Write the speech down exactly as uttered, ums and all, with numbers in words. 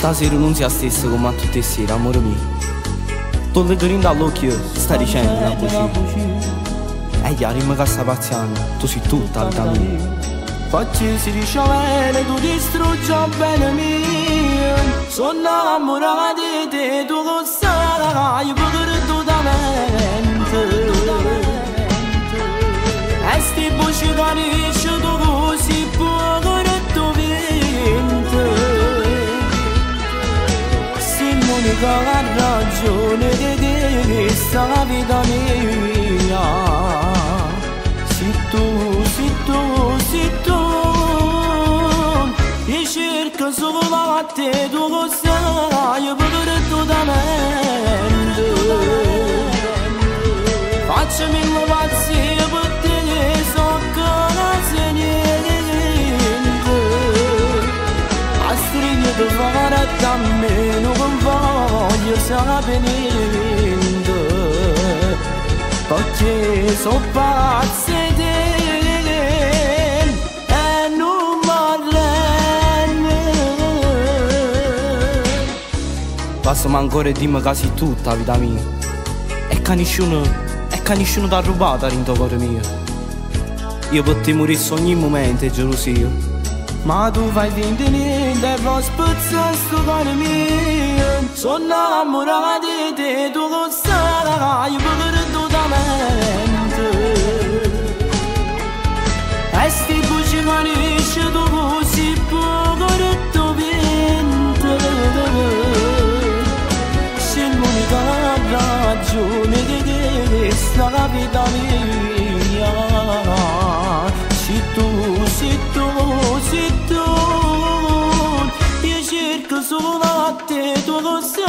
Stasera non sia stessa come a tutte le sere, amore mio. Tu le grinda all'occhio, sta dicendo una bugia. E gli rima che sta pazziando, tu sei tutta la vita mia. Facci si dice bene, tu distruggi il bene mio. Sono innamorato di te, tu lo sai, perdutamente. E sti voci che dici tu così poco e tu vinto. Sei l'unica ragione di questa vita mia. Sei tu, sei tu, sei tu. Io cerco solo a te, tu lo sai, perdutamente. Facciami il pazzi per te, so che non sei niente. A stringere fare da me, non voglio sapere niente. Perché sono pazzi di te. Passami ancora e dimmi che sei tutta la vita mia. E che nessuno, e che nessuno ti ha rubato dentro il cuore mio. Io per te morissi ogni momento e gelosia. Ma tu fai finta di niente e poi spezzi sto cuore mio. Sono innamorato di te, tu lo sai, perdutamente. E sti voci che dici tu così poco e tu vinto. Ragione di questa vita mia. Sei tu, sei tu, sei tu. Io cerco solo a te, tu lo sai.